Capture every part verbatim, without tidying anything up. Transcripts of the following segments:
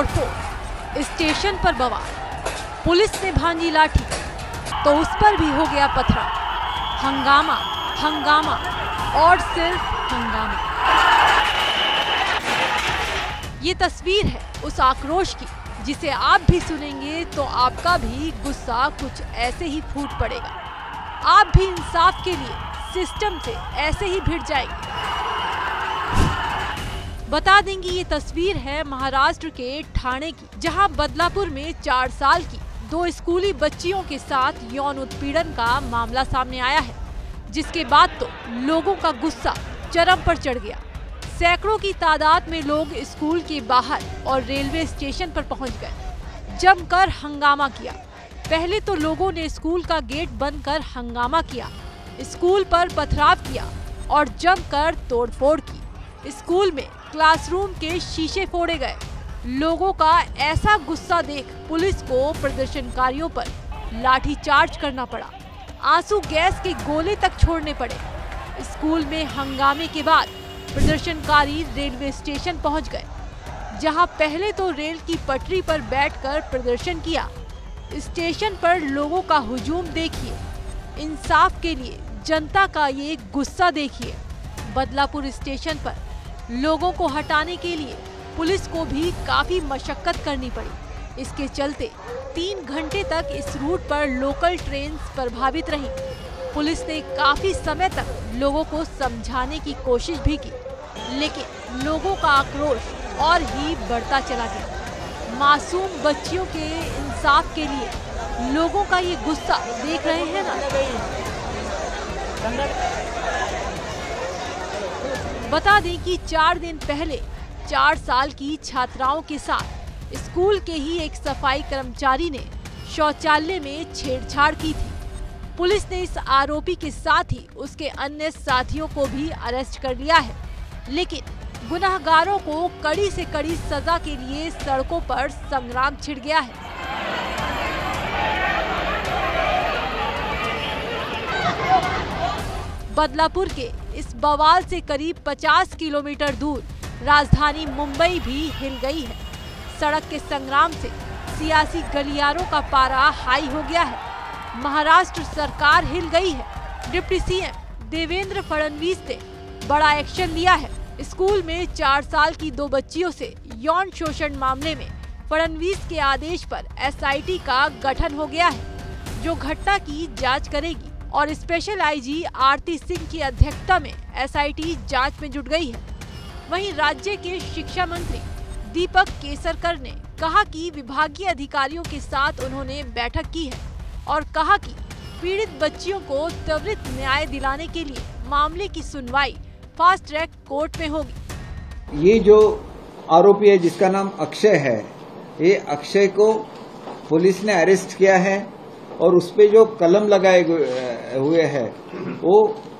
तोड़फोड़, स्टेशन पर बवाल, पुलिस ने भांजी लाठी तो उस पर भी हो गया पथराव। हंगामा हंगामा और सिर्फ हंगामा। ये तस्वीर है उस आक्रोश की जिसे आप भी सुनेंगे तो आपका भी गुस्सा कुछ ऐसे ही फूट पड़ेगा। आप भी इंसाफ के लिए सिस्टम से ऐसे ही भिड़ जाएंगे। बता देंगे ये तस्वीर है महाराष्ट्र के ठाणे की, जहां बदलापुर में चार साल की दो स्कूली बच्चियों के साथ यौन उत्पीड़न का मामला सामने आया है, जिसके बाद तो लोगों का गुस्सा चरम पर चढ़ गया। सैकड़ों की तादाद में लोग स्कूल के बाहर और रेलवे स्टेशन पर पहुंच गए, जमकर हंगामा किया। पहले तो लोगों ने स्कूल का गेट बंद कर हंगामा किया, स्कूल पर पथराव किया और जमकर तोड़फोड़ की। स्कूल में क्लासरूम के शीशे फोड़े गए। लोगों का ऐसा गुस्सा देख पुलिस को प्रदर्शनकारियों पर लाठीचार्ज करना पड़ा, आंसू गैस के गोले तक छोड़ने पड़े। स्कूल में हंगामे के बाद प्रदर्शनकारी रेलवे स्टेशन पहुंच गए, जहां पहले तो रेल की पटरी पर बैठकर प्रदर्शन किया। स्टेशन पर लोगों का हुजूम देखिए, इंसाफ के लिए जनता का ये गुस्सा देखिए। बदलापुर स्टेशन पर लोगों को हटाने के लिए पुलिस को भी काफी मशक्कत करनी पड़ी। इसके चलते तीन घंटे तक इस रूट पर लोकल ट्रेन प्रभावित रही। पुलिस ने काफी समय तक लोगों को समझाने की कोशिश भी की, लेकिन लोगों का आक्रोश और ही बढ़ता चला गया। मासूम बच्चियों के इंसाफ के लिए लोगों का ये गुस्सा देख रहे हैं ना। बता दें कि चार दिन पहले चार साल की छात्राओं के साथ स्कूल के ही एक सफाई कर्मचारी ने शौचालय में छेड़छाड़ की थी। पुलिस ने इस आरोपी के साथ ही उसके अन्य साथियों को भी अरेस्ट कर लिया है, लेकिन गुनाहगारों को कड़ी से कड़ी सजा के लिए सड़कों पर संग्राम छिड़ गया है। बदलापुर के इस बवाल से करीब पचास किलोमीटर दूर राजधानी मुंबई भी हिल गई है। सड़क के संग्राम से सियासी गलियारों का पारा हाई हो गया है। महाराष्ट्र सरकार हिल गई है। डिप्टी सीएम देवेंद्र फडणवीस ने बड़ा एक्शन लिया है। स्कूल में चार साल की दो बच्चियों से यौन शोषण मामले में फडणवीस के आदेश पर एसआईटी का गठन हो गया है, जो घटना की जांच करेगी और स्पेशल आईजी आरती सिंह की अध्यक्षता में एसआईटी जांच में जुट गई है। वहीं राज्य के शिक्षा मंत्री दीपक केसरकर ने कहा कि विभागीय अधिकारियों के साथ उन्होंने बैठक की है और कहा कि पीड़ित बच्चियों को त्वरित न्याय दिलाने के लिए मामले की सुनवाई फास्ट ट्रैक कोर्ट में होगी। ये जो आरोपी है जिसका नाम अक्षय है, ये अक्षय को पुलिस ने अरेस्ट किया है और उस पे जो कलम लगाए हुए हैं वो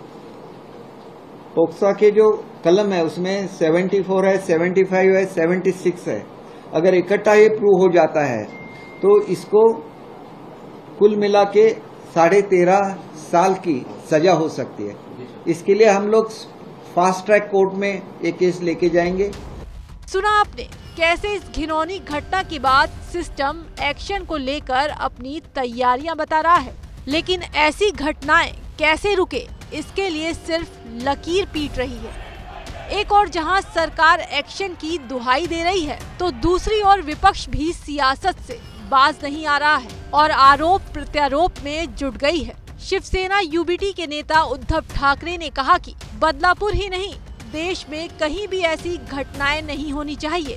पोक्सा के जो कलम है उसमें चौहत्तर है, पचहत्तर है, छिहत्तर है। अगर इकट्ठा ये प्रूव हो जाता है तो इसको कुल मिला के साढ़े तेरह साल की सजा हो सकती है। इसके लिए हम लोग फास्ट ट्रैक कोर्ट में ये केस लेके जाएंगे। सुना आपने कैसे इस घिनौनी घटना के बाद सिस्टम एक्शन को लेकर अपनी तैयारियां बता रहा है, लेकिन ऐसी घटनाएं कैसे रुके इसके लिए सिर्फ लकीर पीट रही है। एक और जहां सरकार एक्शन की दुहाई दे रही है तो दूसरी ओर विपक्ष भी सियासत से बाज नहीं आ रहा है और आरोप प्रत्यारोप में जुट गई है। शिवसेना यूबीटी के नेता उद्धव ठाकरे ने कहा कि बदलापुर ही नहीं, देश में कहीं भी ऐसी घटनाएं नहीं होनी चाहिए।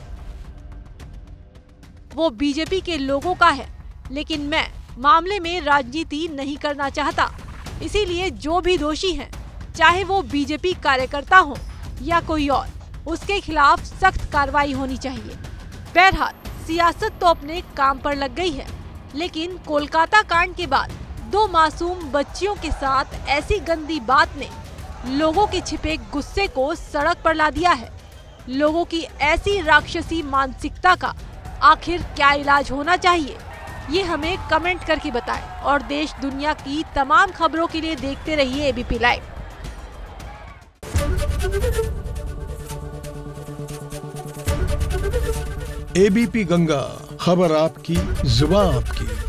वो बीजेपी के लोगों का है, लेकिन मैं मामले में राजनीति नहीं करना चाहता। इसीलिए जो भी दोषी हैं, चाहे वो बीजेपी कार्यकर्ता हो या कोई और, उसके खिलाफ सख्त कार्रवाई होनी चाहिए। बहरहाल सियासत तो अपने काम पर लग गई है, लेकिन कोलकाता कांड के बाद दो मासूम बच्चियों के साथ ऐसी गंदी बात ने लोगों के छिपे गुस्से को सड़क पर ला दिया है। लोगों की ऐसी राक्षसी मानसिकता का आखिर क्या इलाज होना चाहिए, ये हमें कमेंट करके बताएं और देश दुनिया की तमाम खबरों के लिए देखते रहिए एबीपी लाइव। एबीपी गंगा, खबर आपकी, जुबान आपकी।